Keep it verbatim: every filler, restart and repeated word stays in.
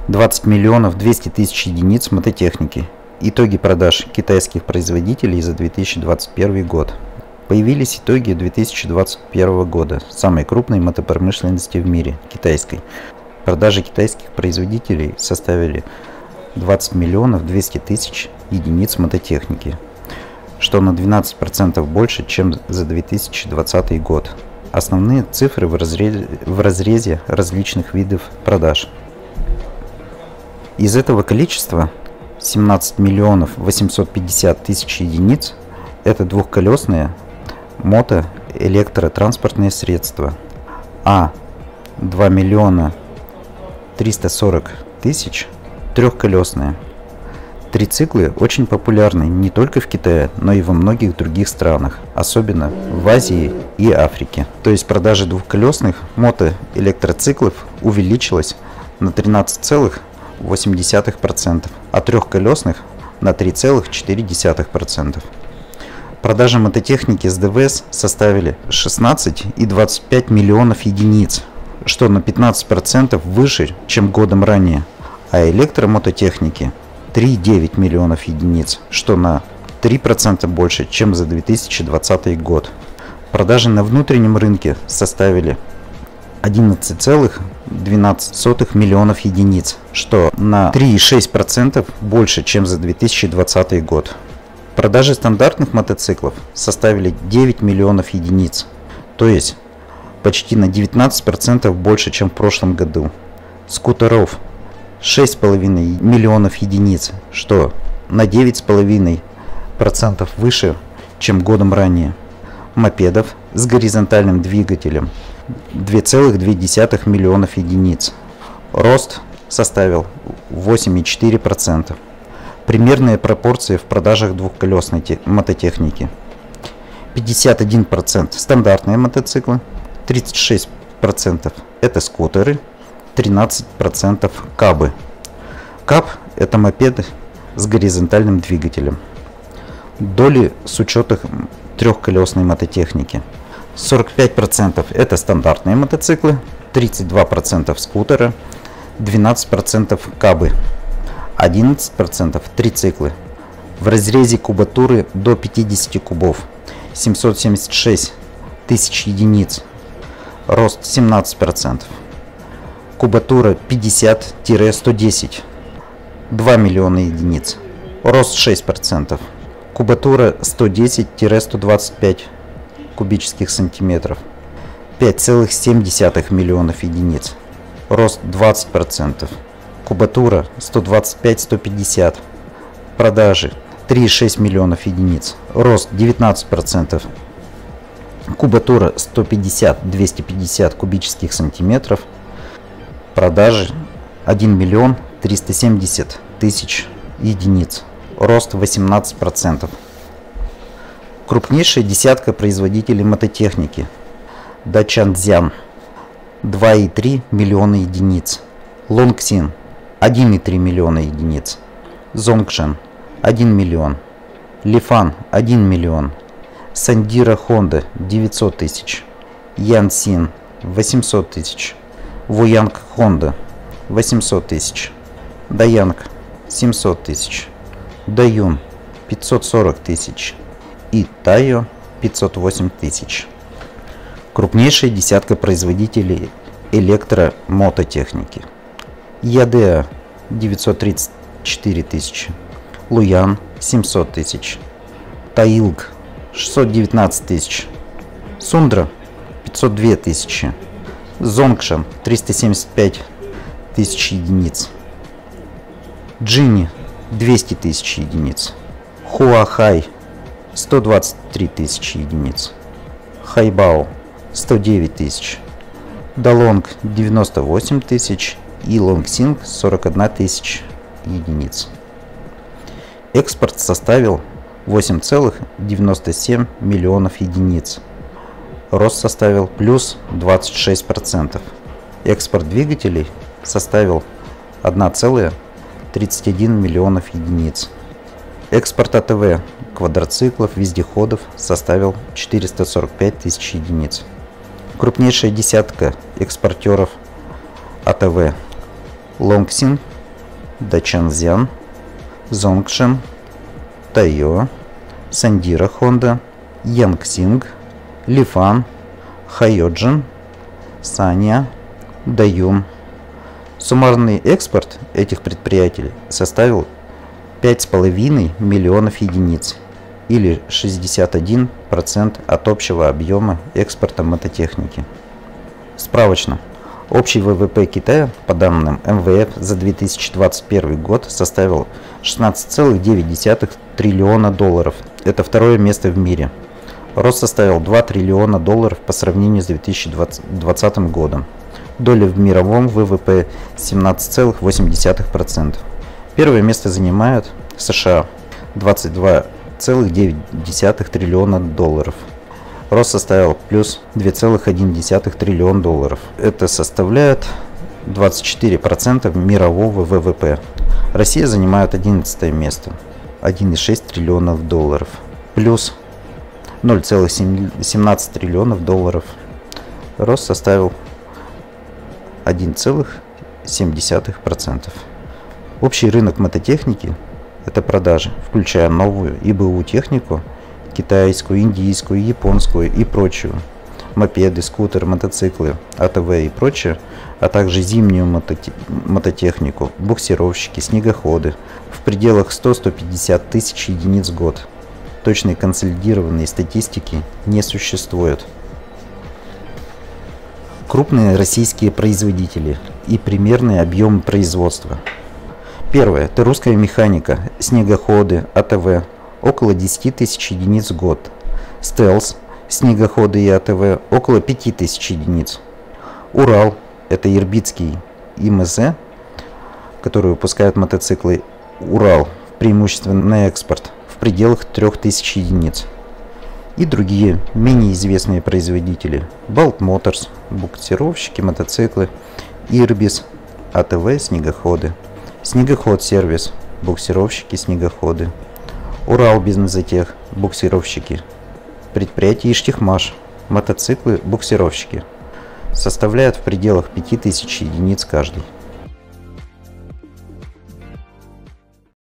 двадцать миллионов двести тысяч единиц мототехники. Итоги продаж китайских производителей за две тысячи двадцать первый год. Появились итоги две тысячи двадцать первого года, самой крупной мотопромышленности в мире, китайской. Продажи китайских производителей составили двадцать миллионов двести тысяч единиц мототехники, что на двенадцать процентов больше, чем за две тысячи двадцатый год. Основные цифры в разрезе, в разрезе различных видов продаж. Из этого количества семнадцать миллионов восемьсот пятьдесят тысяч единиц – это двухколесные мото-электротранспортные средства, а два миллиона триста сорок тысяч – трехколесные. Трициклы очень популярны не только в Китае, но и во многих других странах, особенно в Азии и Африке. То есть продажи двухколесных мотоэлектроциклов увеличилась на тринадцать целых восемь десятых процента, а трехколесных на три целых четыре десятых процента. Продажи мототехники с ДВС составили шестнадцать и двадцать пять миллионов единиц, что на пятнадцать процентов выше, чем годом ранее, а электромототехники три и девять миллионов единиц, что на три процента больше, чем за две тысячи двадцатый год. Продажи на внутреннем рынке составили одиннадцать целых двенадцать сотых миллионов единиц, что на три и шесть десятых процента больше, чем за две тысячи двадцатый год. Продажи стандартных мотоциклов составили девять миллионов единиц, то есть почти на девятнадцать процентов больше, чем в прошлом году. Скутеров шесть с половиной миллионов единиц, что на девять с половиной процентов выше, чем годом ранее. Мопедов с горизонтальным двигателем два целых две десятых миллионов единиц. Рост составил восемь и четыре десятых процента. Примерные пропорции в продажах двухколесной мототехники: пятьдесят один процент стандартные мотоциклы, тридцать шесть процентов это скутеры, тринадцать процентов кабы. Каб – это мопеды с горизонтальным двигателем. Доли с учетом трехколесной мототехники: сорок пять процентов это стандартные мотоциклы, тридцать два процента скутеры, двенадцать процентов кабы, одиннадцать процентов трициклы. В разрезе кубатуры до пятидесяти кубов семьсот семьдесят шесть тысяч единиц, рост семнадцать процентов. Кубатура пятьдесят — сто десять два миллиона единиц, рост шесть процентов. Кубатура сто десять — сто двадцать пять кубических сантиметров, пять целых семь десятых миллионов единиц, рост двадцать процентов. Кубатура сто двадцать пять — сто пятьдесят, продажи три и шесть миллионов единиц, рост девятнадцать процентов. Кубатура сто пятьдесят — двести пятьдесят кубических сантиметров, продажи один миллион триста семьдесят тысяч единиц, рост восемнадцать процентов. Крупнейшая десятка производителей мототехники: Дачан-Дзян два и три миллиона единиц, Лонгсин один и три миллиона единиц, Зонгшен один миллион, Лифан один миллион, Сандира Хонда девятьсот тысяч, Янсин восемьсот тысяч, Вуянг Хонда восемьсот тысяч, Даянг семьсот тысяч, Даюн пятьсот сорок тысяч и Тайо пятьсот восемь тысяч. Крупнейшая десятка производителей электромототехники: Ядеа девятьсот тридцать четыре тысячи, Луян семьсот тысяч, Таилг шестьсот девятнадцать тысяч, Сундра пятьсот две тысячи, Зонгшен триста семьдесят пять тысяч единиц, Джини двести тысяч единиц, Хуахай сто двадцать три тысячи единиц, Хайбао сто девять тысяч, Далонг девяносто восемь тысяч и Лонгсинг сорок одна тысяча единиц. Экспорт составил восемь целых девяносто семь миллионов единиц. Рост составил плюс двадцать шесть процентов. Экспорт двигателей составил один целых тридцать один миллионов единиц. Экспорт АТВ, квадроциклов, вездеходов составил четыреста сорок пять тысяч единиц. Крупнейшая десятка экспортеров АТВ: Лонгсин Дачанзян, Зонгшен, Тайо, Сандира Honda, Янгсинг, Лифан, Хайоджин, Санья, Даюм. Суммарный экспорт этих предприятий составил пять с половиной миллионов единиц, или шестьдесят один процент от общего объема экспорта мототехники. Справочно. Общий ВВП Китая, по данным эм вэ эф, за две тысячи двадцать первый год составил шестнадцать целых девять десятых триллиона долларов. Это второе место в мире. Рост составил два триллиона долларов по сравнению с две тысячи двадцатым годом. Доля в мировом ВВП семнадцать целых восемь десятых процента. Первое место занимают США – двадцать два целых девять десятых триллиона долларов. Рост составил плюс два целых одна десятая триллиона долларов. Это составляет двадцать четыре процента мирового ВВП. Россия занимает одиннадцатое место – один целых шесть десятых триллионов долларов. Плюс ноль целых семнадцать триллионов долларов. Рост составил один целых семь десятых процента. Общий рынок мототехники – это продажи, включая новую и БУ технику, китайскую, индийскую, японскую и прочую, мопеды, скутеры, мотоциклы, а тэ вэ и прочее, а также зимнюю мототе мототехнику, буксировщики, снегоходы в пределах сто — сто пятьдесят тысяч единиц в год. Точной консолидированной статистики не существует. Крупные российские производители и примерный объем производства. Первое. Это русская механика, снегоходы, а тэ вэ. Около десяти тысяч единиц в год. Стелс, снегоходы и а тэ вэ около пяти тысяч единиц. Урал, это ирбитский эм зэ, который выпускает мотоциклы Урал, преимущественно на экспорт, в пределах трёх тысяч единиц. И другие, менее известные производители. Балт Моторс, буксировщики, мотоциклы, Ирбис, а тэ вэ, снегоходы. Снегоход Сервис, буксировщики, снегоходы. Урал Бизнес-Затех, буксировщики. Предприятие Иштихмаш, мотоциклы, буксировщики. Составляют в пределах пяти тысяч единиц каждый.